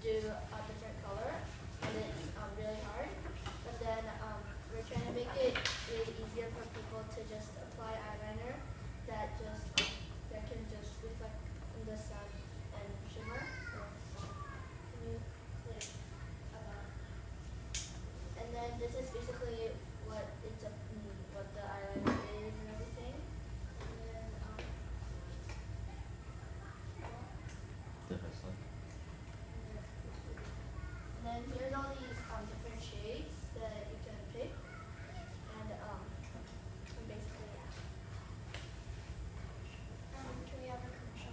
do a different color, and it's really hard. But then we're trying to make it really easier for people to just apply eyeliner that can just reflect in the sun and shimmer. So can you and then this is basically what what the eyeliner is and everything. And then here's all these different shades that you can pick, and basically yeah. Can we have a commercial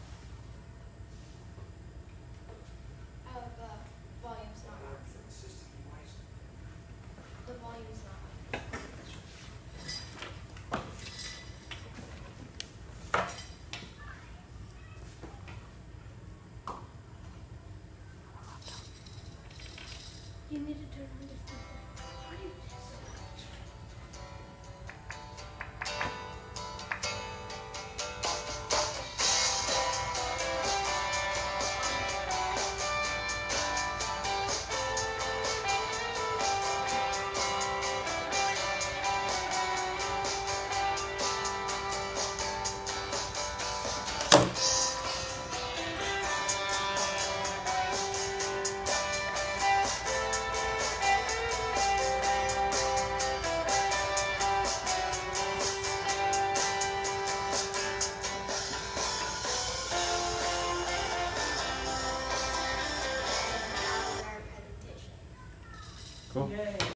now? Volume's not on. The volume's not on. You need to turn on this thing. That was our presentation. Cool. Yay.